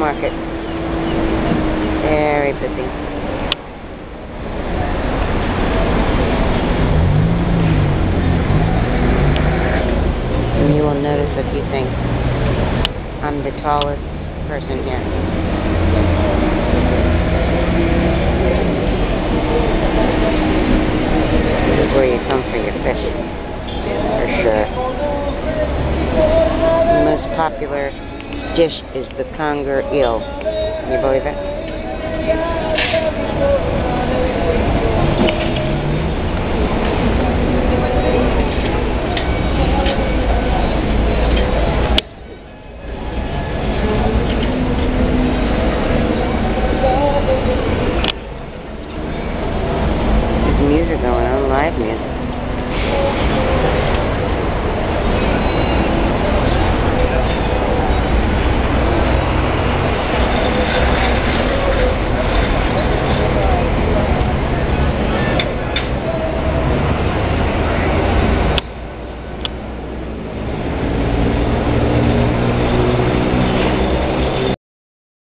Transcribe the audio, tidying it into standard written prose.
market. Very busy. And you will notice a few things. I'm the tallest person here. This is where you come for your fish, for sure. The most popular dish is the conger eel. Can you believe it? There's music going on, live music.